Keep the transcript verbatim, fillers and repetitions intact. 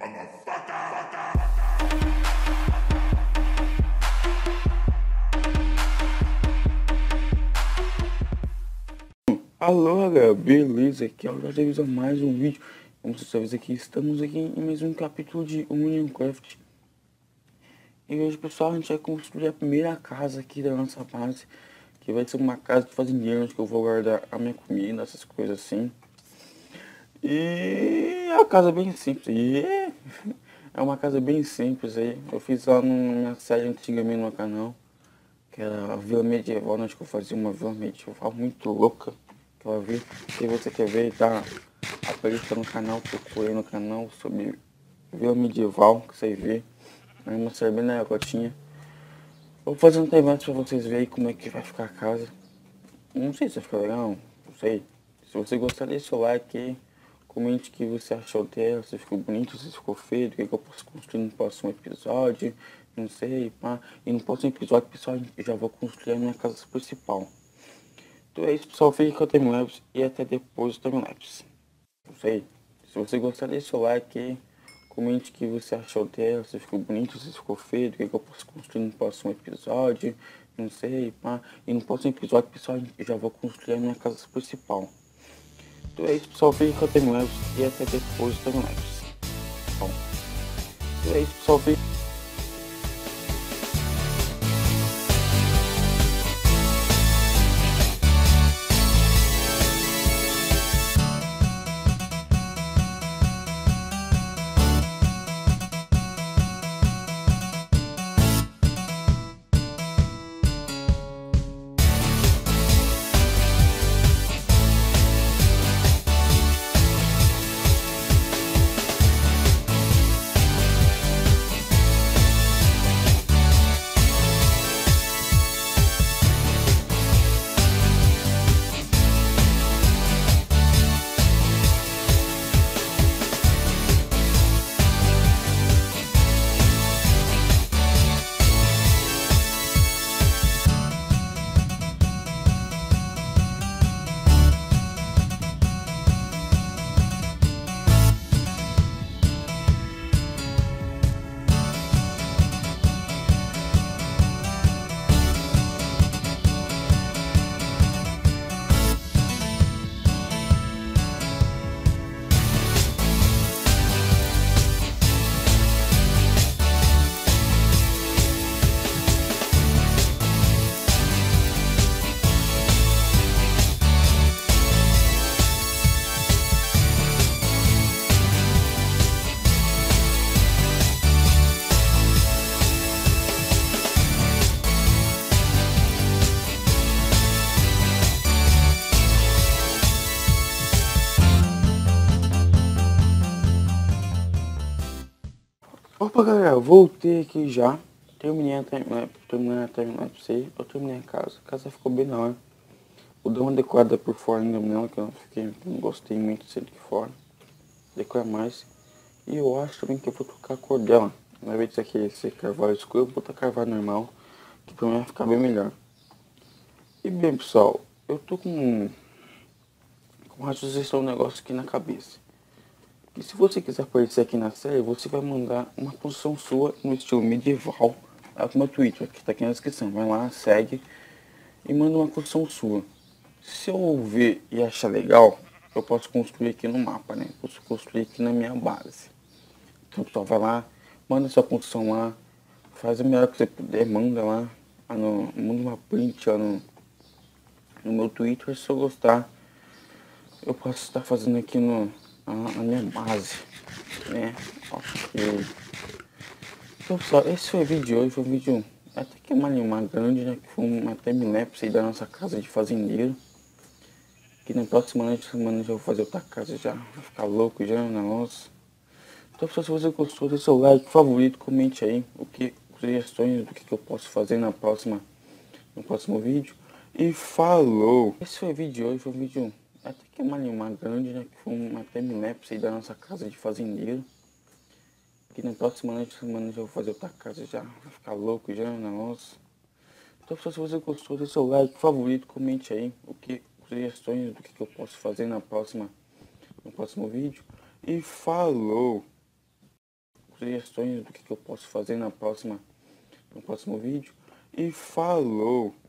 Alô galera, beleza? Aqui é o Gabriel a mais um vídeo. Como vocês sabem aqui, estamos aqui em mais um capítulo de Minecraft. E hoje, pessoal, a gente vai construir a primeira casa aqui da nossa base, que vai ser uma casa de fazendeiros, que eu vou guardar a minha comida, essas coisas assim. E é uma casa bem simples. E é uma casa bem simples aí. Eu fiz lá na minha série antigamente no canal, que era a Vila Medieval. Acho que eu fazia uma Vila Medieval muito louca. Ela ver. Se você quer ver, tá aparecendo no canal, procure no canal sobre Vila Medieval, que você vê. Vai mostrar bem na gotinha. Vou fazer um time pra vocês verem como é que vai ficar a casa. Não sei se vai ficar legal, não sei. Se você gostar, deixa o like aí. Comente o que você achou dela, se ficou bonito, se ficou feio, o que, é que eu posso construir no próximo episódio. Não sei, pá. E no próximo episódio, pessoal, eu já vou construir a minha casa principal. Então é isso, pessoal, fique com o timelapse e até depois do timelapse. Não sei, se você gostar, deixa o like aí, comente o que você achou dela, se ficou bonito, se ficou feio, o que, é que eu posso construir no próximo episódio, não sei, pá. E no próximo episódio, pessoal, eu já vou construir a minha casa principal. Então é isso, pessoal, fique com o timelapse e até depois do timelapse. Bom, então é isso, pessoal, fique... Opa galera, eu voltei aqui já, terminei a timelapse, terminei a timelapse aí, eu terminei a casa, a casa ficou bem da hora. Vou dar uma decorada por fora ainda nela, que eu não, fiquei, não gostei muito de ser de fora, decorar mais. E eu acho também que eu vou trocar a cor dela, ao invés disso aqui ser carvalho escuro, eu vou botar carvalho normal, que pra mim vai ficar bem melhor. E bem pessoal, eu tô com, com uma sugestão, um negócio aqui na cabeça. E se você quiser aparecer aqui na série, você vai mandar uma construção sua no estilo medieval lá pro meu Twitter, que tá aqui na descrição. Vai lá, segue e manda uma construção sua. Se eu ver e achar legal, eu posso construir aqui no mapa, né? Posso construir aqui na minha base. Então pessoal, vai lá, manda sua construção lá, faz o melhor que você puder, manda lá, lá no, manda uma print lá no, no meu Twitter. Se eu gostar, eu posso estar fazendo aqui no a, a minha base, né? Ok. Então pessoal, esse foi o vídeo de hoje, foi um vídeo até que uma, uma grande, né? Que foi uma timelapse aí da nossa casa de fazendeiro. Que na próxima semana eu já vou fazer outra casa já, vai ficar louco já o negócio. Então pessoal, se você gostou, deixa seu like, favorito, comente aí o que, sugestões do que, que eu posso fazer na próxima, no próximo vídeo. E falou! Esse foi o vídeo de hoje, foi um vídeo até que uma, uma grande, né? Que foi uma timelapse aí da nossa casa de fazendeiro. Que na próxima semana eu já vou fazer outra casa já, vai ficar louco já o negócio. Então pessoal, se você gostou, deixa seu like, favorito, comente aí o que, sugestões do que, que eu posso fazer na próxima, no próximo vídeo. E falou! sugestões do que, que eu posso fazer na próxima, no próximo vídeo. E falou!